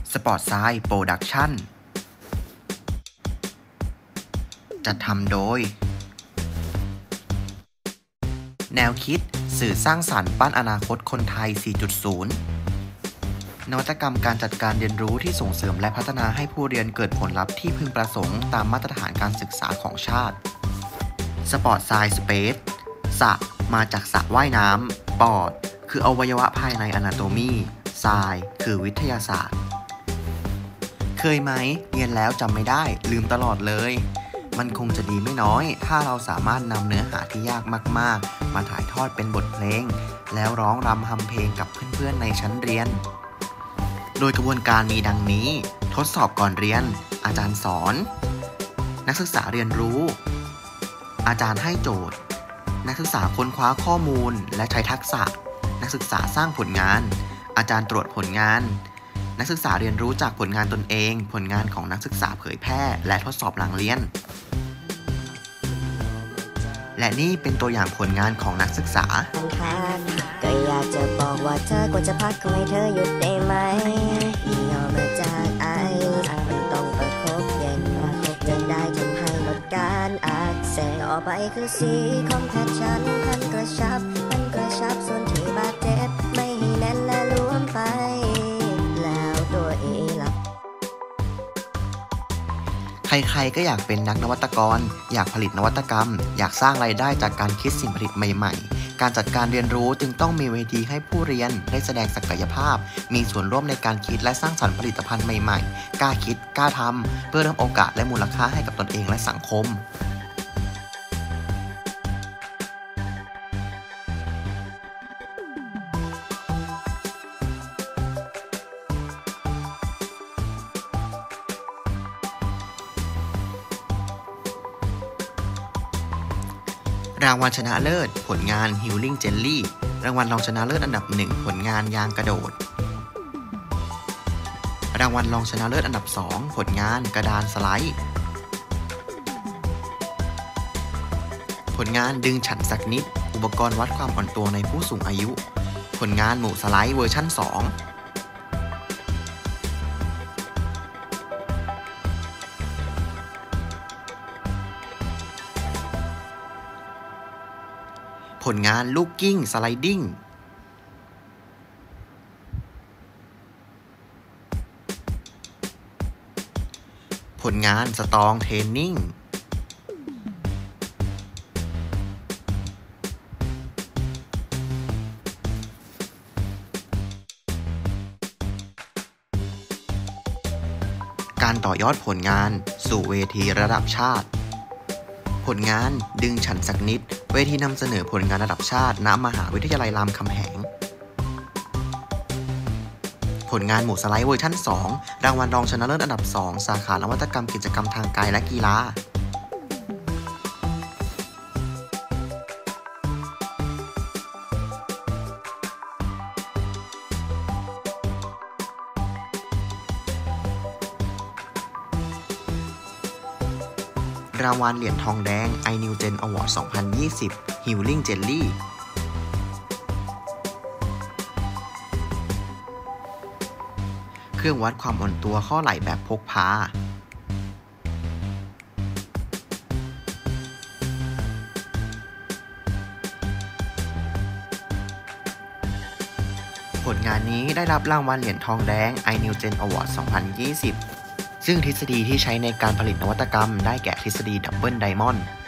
สปอร์ตไซด์โปรดักชั่นจัดทำโดยแนวคิดสื่อสร้างสรรค์ปั้นอนาคตคนไทย 4.0 นวัตกรรมการจัดการเรียนรู้ที่ส่งเสริมและพัฒนาให้ผู้เรียนเกิดผลลัพธ์ที่พึงประสงค์ตามมาตรฐานการศึกษาของชาติสปอร์ตไซด์สเปซสะมาจากสระว่ายน้ำปอดคืออวัยวะภายในอนาโตมีไซคือวิทยาศาสตร์เคยไหมเรียนแล้วจำไม่ได้ลืมตลอดเลยมันคงจะดีไม่น้อยถ้าเราสามารถนำเนื้อหาที่ยากมากๆมาถ่ายทอดเป็นบทเพลงแล้วร้องรำทำเพลงกับเพื่อนๆในชั้นเรียนโดยกระบวนการมีดังนี้ทดสอบก่อนเรียนอาจารย์สอนนักศึกษาเรียนรู้อาจารย์ให้โจทย์นักศึกษาค้นคว้าข้อมูลและใช้ทักษะนักศึกษาสร้างผลงานอาจารย์ตรวจผลงานนักศึกษาเรียนรู้จากผลงานตนเองผลงานของนักศึกษาเผยแพร่และทดสอบหลังเรียนและนี่เป็นตัวอย่างผลงานของนักศึกษาก็อยากจะบอกว่าเธอควรจะพักขอให้เธอหยุดได้ไหมยอมมาจากไอมันต้องประคบเย็นจะได้ทำให้ลดการอักเสบต่อไปคือสีคอมแพชชั่นพันกระชับส่วนที่บาดเจ็บไม่ให้แน่นและรวมไปแล้วตัวเองหลับใครๆก็อยากเป็นนักนวัตกรอยากผลิตนวัตกรรมอยากสร้างรายได้จากการคิดสิ่งผลิตใหม่ๆการจัดการเรียนรู้จึงต้องมีเวทีให้ผู้เรียนได้แสดงศักยภาพมีส่วนร่วมในการคิดและสร้างสรรค์ผลิตภัณฑ์ใหม่ๆกล้าคิดกล้าทำเพื่อเพิ่มโอกาสและมูลค่าให้กับตนเองและสังคมรางวัลชนะเลิศผลงาน Healing Jelly รางวัลรองชนะเลิศอันดับ 1 ผลงานยางกระโดดรางวัลรองชนะเลิศอันดับ 2 ผลงานกระดานสไลด์ผลงานดึงฉันสักนิดอุปกรณ์วัดความอ่อนตัวในผู้สูงอายุผลงานหมู่สไลด์เวอร์ชั่น 2ผลงานลูกกิ้งสไลดิ้งผลงานสตรองเทรนนิ่งการต่อยอดผลงานสู่เวทีระดับชาติผลงานดึงฉันสักนิดเวทีนำเสนอผลงานระดับชาติณมหาวิทยาลัยรามคำแหงผลงานหมู่สไลด์เวอร์ชั่น 2 รางวัลรองชนะเลิศอันดับ 2 สาขานวัตกรรมกิจกรรมทางกายและกีฬารางวัลเหรียญทองแดง iNewGen Award 2020 Healing Jelly เครื่องวัดความอ่อนตัวข้อไหล่แบบพกพาผลงานนี้ได้รับรางวัลเหรียญทองแดง iNewGen Award 2020ซึ่งทฤษฎีที่ใช้ในการผลิตนวัตกรรมได้แก่ทฤษฎีดับเบิลไดมอนด์